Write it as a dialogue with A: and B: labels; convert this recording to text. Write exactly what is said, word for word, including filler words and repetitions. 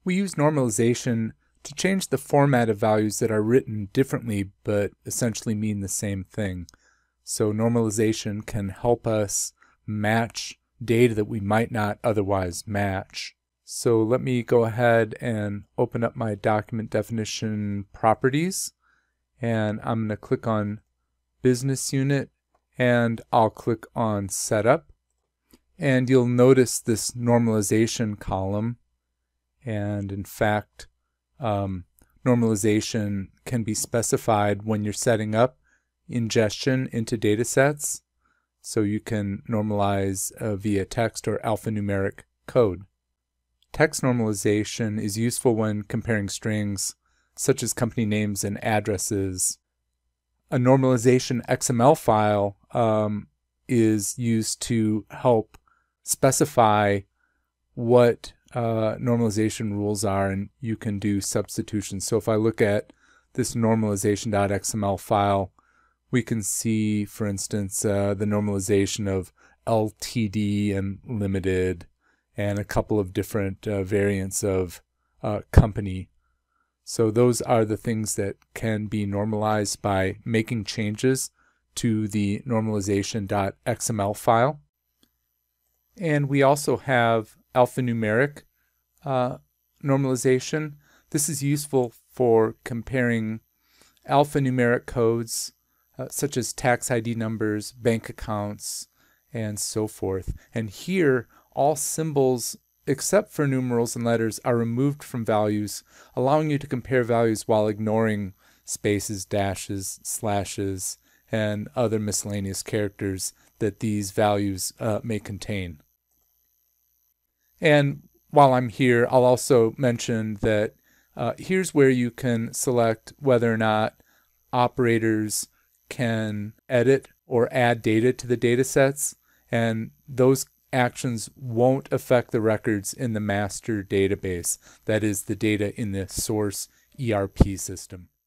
A: We use normalization to change the format of values that are written differently but essentially mean the same thing. So normalization can help us match data that we might not otherwise match. So let me go ahead and open up my document definition properties, and I'm going to click on business unit and I'll click on setup, and you'll notice this normalization column. And in fact, um, normalization can be specified when you're setting up ingestion into data sets. So you can normalize uh, via text or alphanumeric code. Text normalization is useful when comparing strings such as company names and addresses. A normalization X M L file um, is used to help specify what uh, normalization rules are, and you can do substitutions. So if I look at this normalization.xml file, we can see, for instance, uh, the normalization of L T D and limited, and a couple of different uh, variants of uh, company. So those are the things that can be normalized by making changes to the normalization.xml file. And we also have alphanumeric uh, normalization. This is useful for comparing alphanumeric codes uh, such as tax I D numbers, bank accounts, and so forth. And here, all symbols except for numerals and letters are removed from values, allowing you to compare values while ignoring spaces, dashes, slashes, and other miscellaneous characters that these values uh, may contain. And while I'm here, I'll also mention that uh, here's where you can select whether or not operators can edit or add data to the data sets, and those actions won't affect the records in the master database, that is the data in the source E R P system.